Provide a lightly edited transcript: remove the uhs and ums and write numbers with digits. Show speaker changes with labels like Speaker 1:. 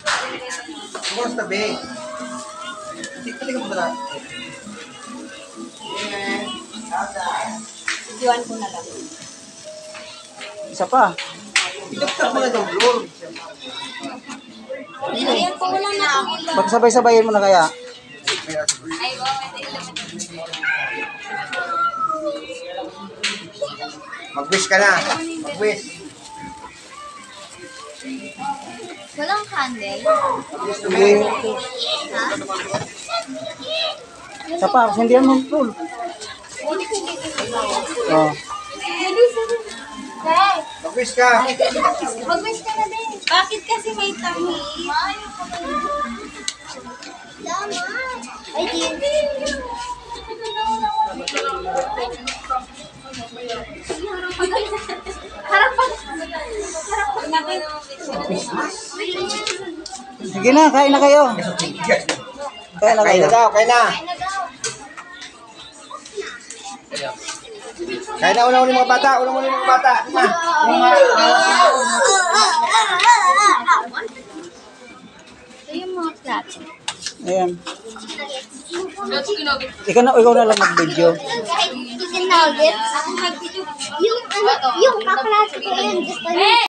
Speaker 1: Kumusta tabi? Tingnan mo na.
Speaker 2: Iwan ko na lang.
Speaker 3: Isa pa.
Speaker 1: Ituktak mo na itong blur.
Speaker 2: Ayan po lang na ako.
Speaker 3: Magsabay-sabayin mo na kaya.
Speaker 2: Ay,
Speaker 1: Mag-wish ka na. Mag-wish.
Speaker 2: walang candle.
Speaker 3: Sige.
Speaker 2: Ha?
Speaker 3: Isa pa. Sindihan mo. Tol. Oh.
Speaker 1: Mag-wish ka.
Speaker 2: Mag-wish ka na din. Bakit kasi may tamis? Ay, hindi. Harapan.
Speaker 3: Sige na. Kain na kayo. Kain na
Speaker 1: Kain
Speaker 3: kayo.
Speaker 1: na daw, kain na. Kain na, una-una yung mga bata. Una-una yung mga bata.
Speaker 2: Ito yung mga plato.
Speaker 3: Ayan. Ikaw na lang mag-video.
Speaker 2: Chicken nuggets. Yung kaklase ko yun. Gusto niya.